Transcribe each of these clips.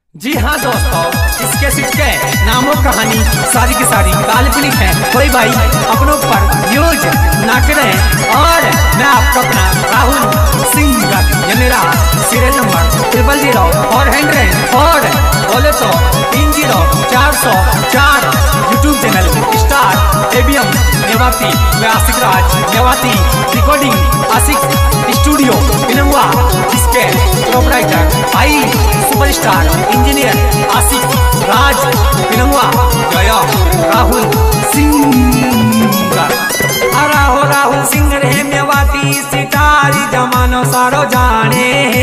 जी हाँ दोस्तों, इसके सीट के नामों कहानी सारी की सारी काल्पनिक है। कोई भाई अपनों पर यूज ना करें। और मैं आपका अपना राहुल सिंह, ये मेरा सीरियल नंबर 000 और हैंड और बोले तो 30404 YouTube channel Star ABM Mewati व आशिक राज मेवाती रिकॉर्डिंग आशिक स्टूडियो पिनंगवा, जिसके प्रोपराइटर भाई सुपरस्टार इंजीनियर आशिक राज पिनंगवा जय राहुल सिंह। राहुल सिंह रे मेवाती सितारी जमानो सारो जाने।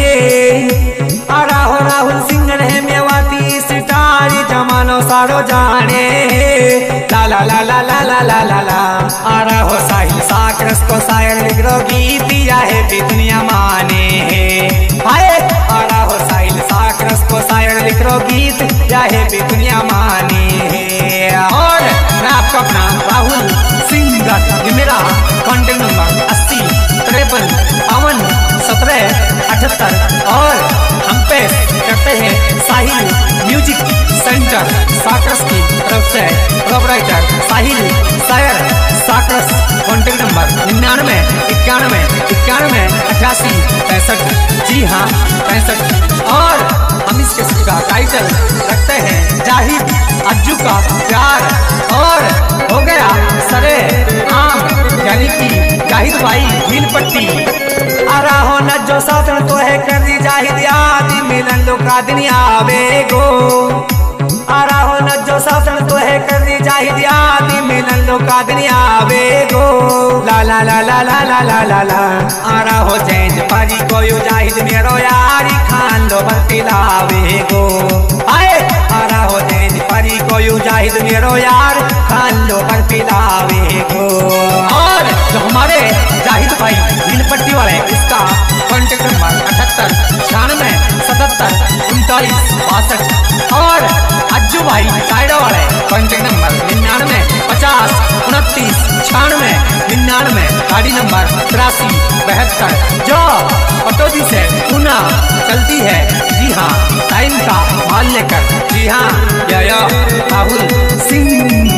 राहुल सिंह रे मेवाती सितारी जमानो सारो जाने। ला ला ला ला ला ला ला ला ला। आरा हो साहिल साकरस को शायर लिख रो गीत या है दुनिया माने। हाय आरा हो साहिल साकरस को शायर लिख रो गीत या है दुनिया माने। और मैं आपका अपना राहुल सिंह, ये मेरा कॉन्टेक्ट नंबर 80 53 52 17 78। और हम पे करते हैं साहिल म्यूजिक सेंटर साकरस की तरफ से प्रोपराइटर साहिल शायर साकरस। Contact number 99 91 91 88 65। जी हाँ 65। और हम इसके का टाइटल रखते हैं जाहिद अज्जू का प्यार। और हो गया सरे आम यानी कि जाहिद भाई हिल पट्टी। आरा हो न जो साधन तो है कर दी जाहिद याद मिलन लो का दिन आवेगो। आरा हो न जो साधन तो है कर दी जाहिद याद मिलन लो का दिन आवेगो। ला ला ला ला ला ला ला ला ला। आरा हो चेंज पारी को यू जाहिद मेरो यारी खान लो भर पिलावेगो। आए आरा हो चेंज पारी को यू जाहिद मेरो यार खान लो भर पिलावेगो। और जो हमारे जाहिद भाई नीलपट्टी वाले, इसका कॉन्टेक्ट नंबर 78 96 77 39 62। और अज्जू भाई साइडा वाले कॉन्टेक्ट नंबर 99 50 29 96 99। गाड़ी नंबर 83 72 जो पटौदी से पुना चलती है। जी हाँ टाइम का माल लेकर। जी हाँ जय राहुल सिंह।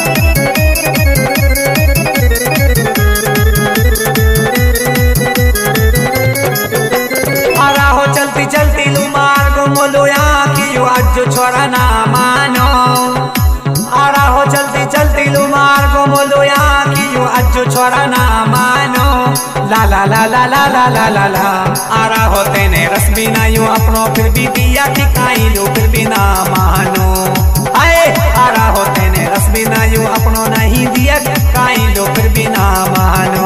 चलती चलती लू मार्गो मोलो यहाँ की यू आज छोरा ना मानो। आरा हो चलती चलती लू मार्गो मोलो यहाँ की यू आज छोरा ना मानो। ला ला ला ला ला ला ला ला ला। आरा हो तेने रस भी ना यू अपनो फिर भी दिया ठिकाई लो फिर भी ना मानो। आए आरा हो तेने रस भी ना यू अपनो नहीं दिया ठिकाई लो फिर भी ना मानो।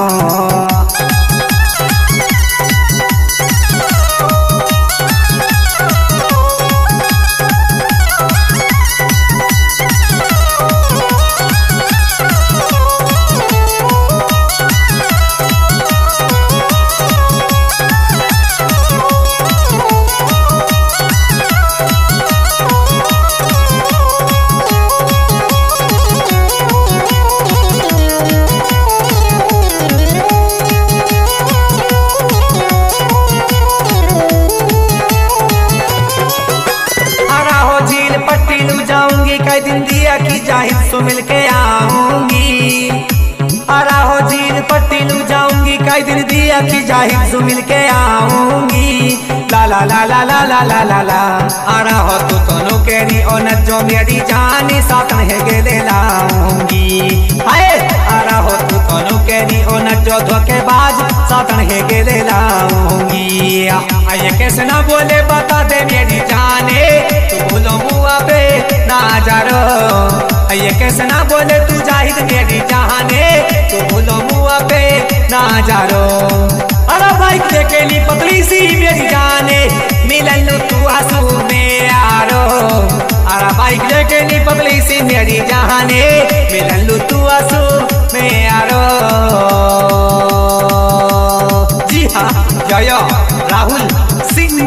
कई दिन दिया की जाहिद सो मिल के आऊंगी। आरा हो झील पट्टी लू जाऊंगी कई दिन दिया की जाहिद सो मिल के आऊंगी। ला ला ला ला ला ला ला ला ला। आरा हो तू दोनों केरी ओ न जो मेरी जानी साथ में गेले लाऊंगी। हाय आरा हो तू दोनों केरी ओ न जो धोखेबाज साथ में गेले लाऊंगी। ये कैसे ना बोले बता दे मेरी जाने तू बोलो मुआ पे ना जारो। ये कैसे ना बोले तू जाहिद मेरी जाने तू बोलो मुआ पे ना जारो। अरे बाइक लेके ली पतली सी मेरी जाने मिलन लो तू आंसू में आरो। अरे बाइक लेके ली पतली सी मेरी जाने मिलन लो तू आंसू में आरो। जी हाँ जय राहुल सिंह।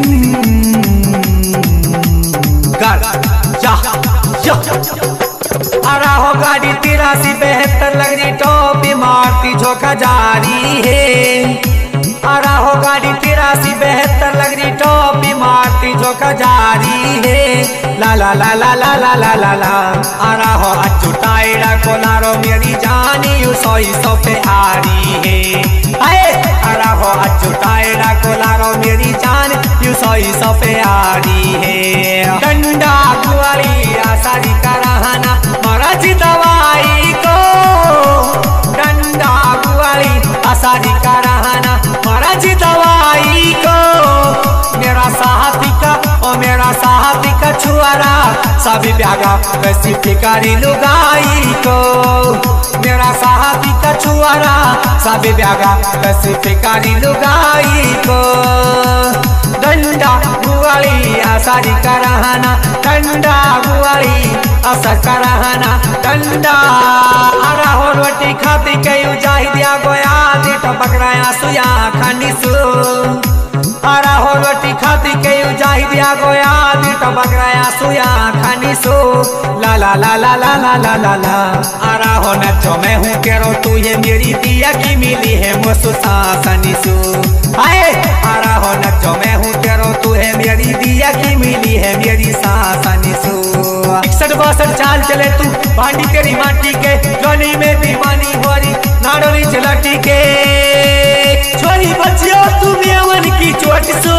आरा हो गाड़ी 83 72 लग रही टॉपी मारती झोंका जारी है। आरा हो गाड़ी 83 72 लग रही टॉपी मारती झोंका कजारी है ला ला ला ला ला ला ला ला ला आरा हो अचुटाइड़ा कोलारो मेरी जानी सोई सो पे आरी है आरा हो अचुटाइड़ा कोलारो मेरी जान यू सोई सो पे आरी है डंडा कुआरी आसारी का रहना महाराज दवाई को डंडा कुआरी आसारी का रहना महाराज दवाई को मेरा साथी का ओ मेरा साथी का छुआरा सभी ब्यागा वैसी फिकारी लुगाई को मेरा साथी का छुआरा सभी ब्यागा वैसी फिकारी लुगाई को डंडा गुआली आसारी का रहना डंडा गुआली असर का रहना डंडा आरा हो रोटी खाती कयू जाहि दिया गोया दी टपक रहा सुया खानी सु आरा हो रोटी खाती कयू जाहि दिया गोया दी टपक रहा सुया खानी सु ला ला ला ला ला ला ला ला ला आरा हो नचो मैं हूँ केरो तू ये मेरी दिया की मिली है मुसु सासनी सु हाय आरा हो नचो मैं हूँ केरो तू है मेरी दिया की मिली है मेरी सासनी सु 61-62 चाल चले तू बांडी तेरी माटी के जोनी में दीवानी होरी नाडोली चलाटी के छोरी बचियो तू मेवन की चोट सो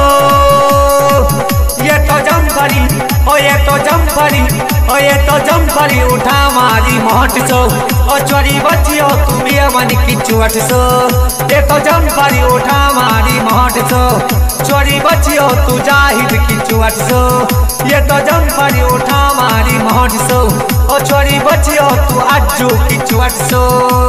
ये तो जमपरी ओ ये तो जमपरी ओ ये तो जमपरी उठा मारी मोट सो ओ छोरी बचियो तू मेवन की चोट सो ये तो जमपरी उठा मारी मोट सो छोरी बचियो तू जाहिद की चोट सो ये तो जमपरी उठा मारी मोट सो ओ छोरी बचियो तू अज्जू की चोट सो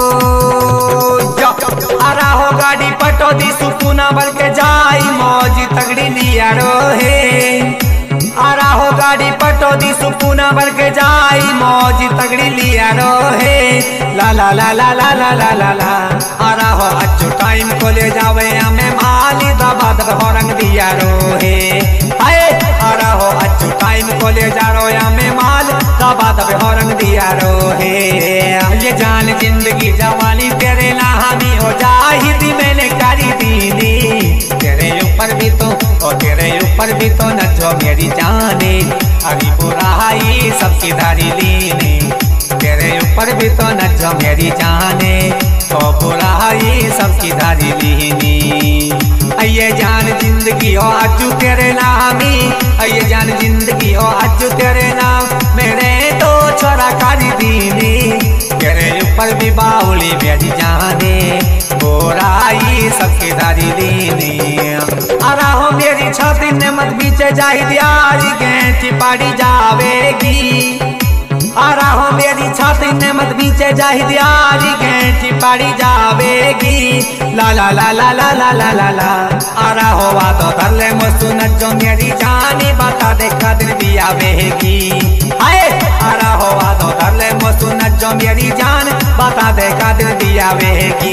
आरा हो गाड़ी पटो दी सुपुना बल के जाई मौजी तगड़ी लिया रोहे आरा हो गाड़ी पटो दी सुपुना बल के जाई मौजी तगड़ी लिया रोहे ला ला ला ला ला ला ला ला ला आरा हो अच्छो टाइम को ले जावे हमें माली दबा दब हो रंग दिया रोहे हाय आरा हो अच्छो टाइम को ले जा रो हमें माल दबा दब हो रंग दिया रोहे ये जान जिंदगी जवानी तेरे लाहमी हो जाहिदी मैंने करी दीनी तेरे ऊपर भी तो और तेरे ऊपर भी तो नचो मेरी जाने अभी बुराई सबकी धारी लीने तेरे ऊपर भी तो नचो मेरी जाने तो बुराई सबकी धारी लीनी ये जान जिंदगी हो अज्जू तेरे नामी ये जान जिंदगी हो अज्जू तेरे नाम मेरे तो छोरा कारी दीनी तेरे ऊपर भी बाउली मेरी जाने बुराई सबकी धारी लीनी आरा हो मेरी छाती ने मत बीचे जाहि दियारी गेंटी पाड़ी जावेगी आरा हो मेरी छाती ने मत बीचे जाहि दियारी गेंटी पाड़ी जावेगी ला ला ला ला ला ला ला ला ला आरा हो वादो धर ले मस्तु नचो मेरी जानी बता देखा दिन भी आवेगी हाय आरा हो वादो धर ले मस्तु नचो मेरी जान बता देखा दिन भी आवेगी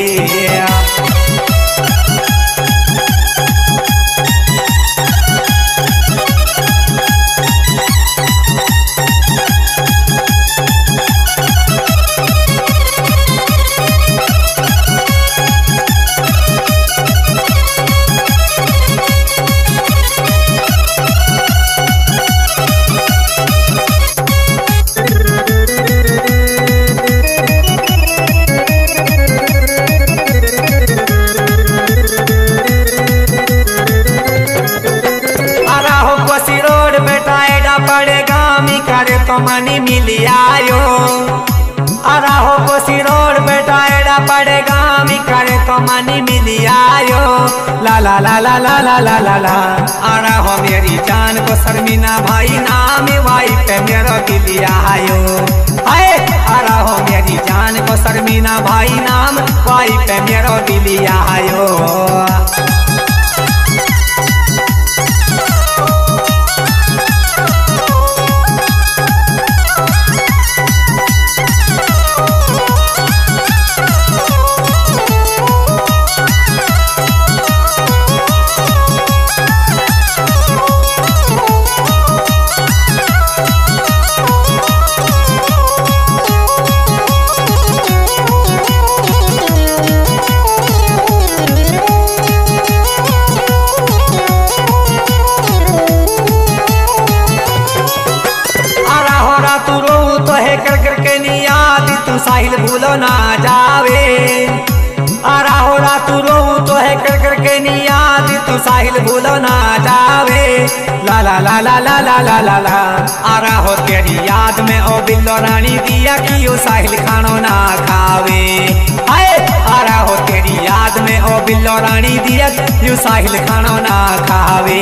तो मनी मिली आयो आरा हो कोसी रोड बेटा एड़ा पड़ेगा मी करे तो मनी मिली आयो ला ला ला ला ला ला ला ला ला आरा हो मेरी जान को शर्मिना भाई नाम वाई पे मेरा दिली आयो हाय आरा हो मेरी जान को शर्मिना भाई नाम वाई पे मेरा दिली आयो साहिल भूलो ना जावे। राहो रातू रोऊं तो है कर कर के नी याद तू साहिल भूलो ना जावे। ला ला ला ला ला ला ला ला ला राहो तेरी याद में ओ बिल्लो रानी दिया कि ओ साहिल खानो ना खावे। हाय राहो तेरी याद में ओ बिल्लो रानी दिया कि साहिल खानो ना खावे।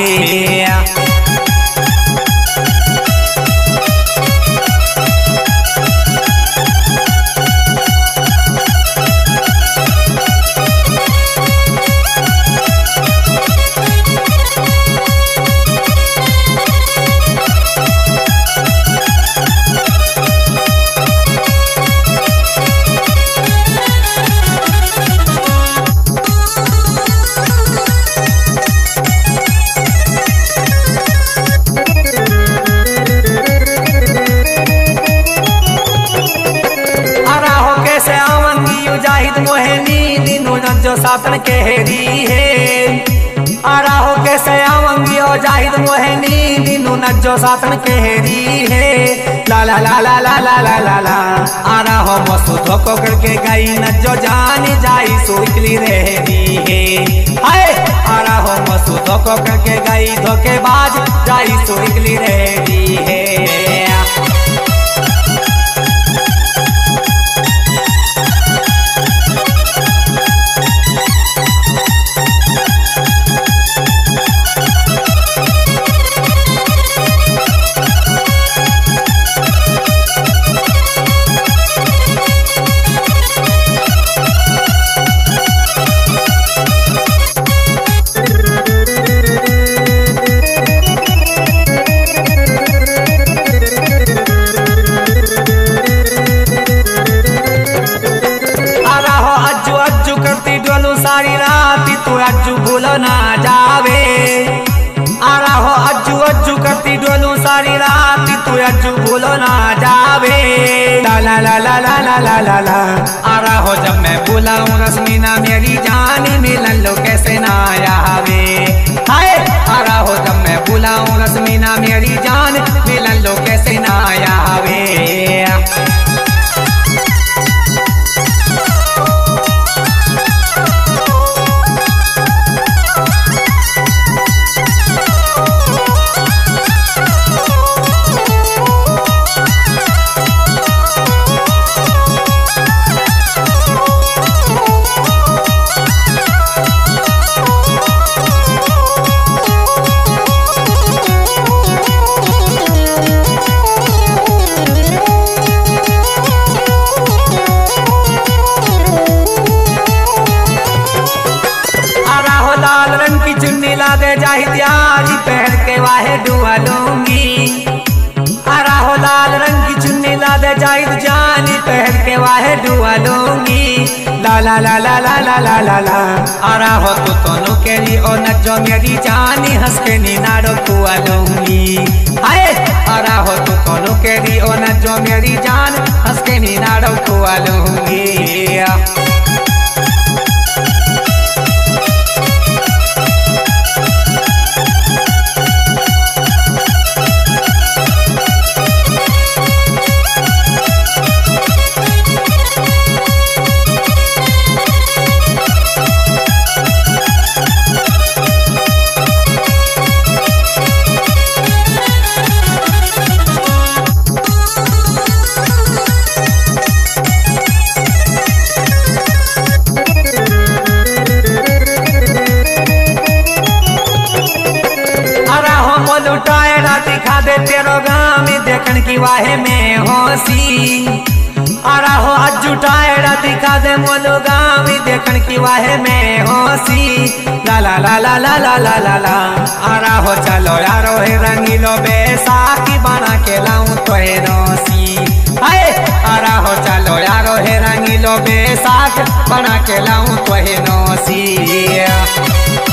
जो सातन केहरी है राहो के सयावंगी ओ जाहिद मोहनी दिनू नजो सातन केहरी है। ला ला ला ला ला ला ला ला ला राहो मसू धोको करके गई नजो जानी जाई सोचली रहती है। हाय राहो मसू धोको करके गई धोखेबाज जाई सोचली रहती है। सारी रात तू अज्जू भूलो ना जावे। राहो अज्जू अज्जू करती डोलू सारी रात तू अज्जू भूलो ना जावे। ला ला ला ला ला ला ला ला ला राहो जब मैं बुलाऊं रश्मिना मेरी जान मिलन लो कैसे ना आवे। हाय राहो जब मैं बुलाऊं रश्मिना मेरी जान मिलन लो कैसे ना आवे। लाल रंग की चुन्नी ला दे जाहिद यारी पहन के वाहे डुआ लूंगी। राहो लाल रंग की चुन्नी ला दे जाहिद जानी पहन के वाहे डुआ लूंगी। ला ला ला ला ला ला ला ला ला राहो तू दोनों के लिए ओ नजो मेरी जानी हंस के नीनारो कुआ लूंगी। हाय राहो तू दोनों के लिए ओ नजो मेरी जान हंस के नीनारो कुआ लूंगी। दिखा दे तेरो गामी देखन की वाहे में होसी। राहो अज्जू टायरा दिखा दे मोलो गामी देखन की वाहे में होसी। ला ला ला ला ला ला ला ला ला राहो चलो यारो हे रंगीलो बैसाखी बना के लाऊं तो हे रोसी। हाय राहो चलो यारो हे रंगीलो बैसाख बना के लाऊं तो हे रोसी।